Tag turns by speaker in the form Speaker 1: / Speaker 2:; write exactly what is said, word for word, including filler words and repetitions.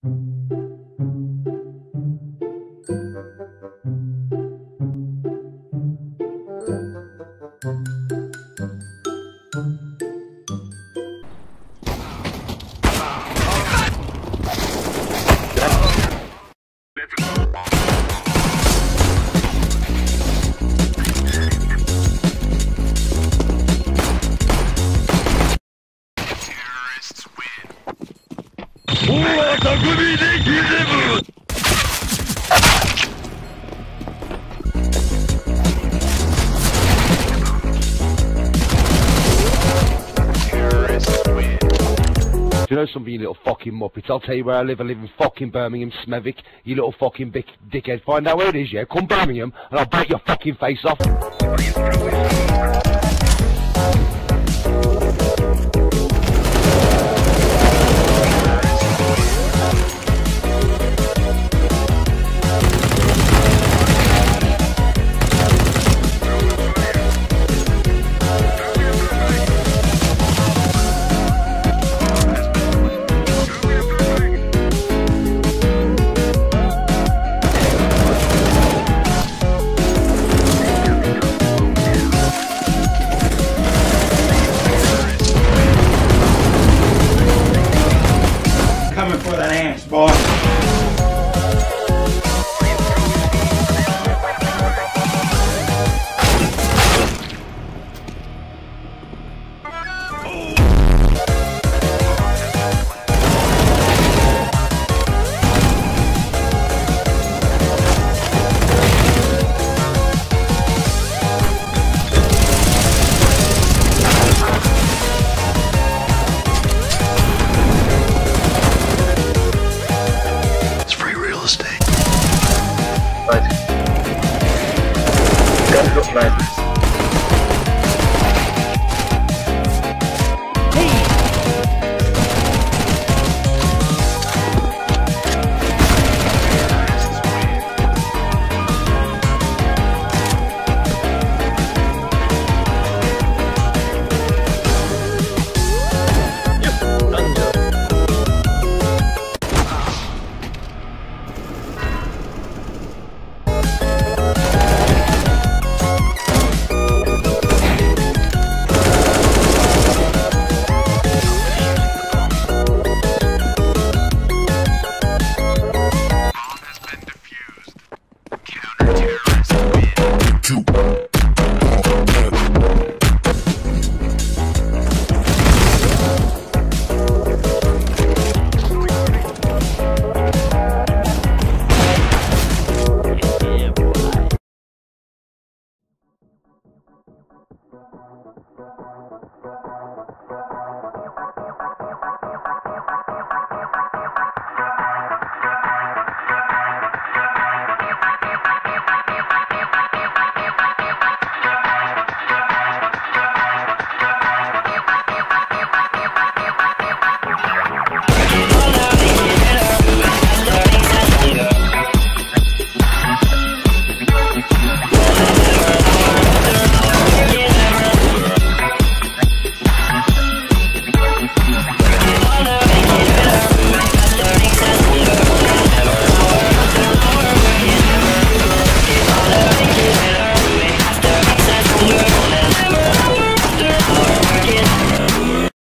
Speaker 1: You know something, you little fucking muppets? I'll tell you where I live. I live in fucking Birmingham, Smethwick. You little fucking big dickhead. Find out where it is, yeah? Come Birmingham, and I'll break your fucking face off.
Speaker 2: Coming for that ass, boy.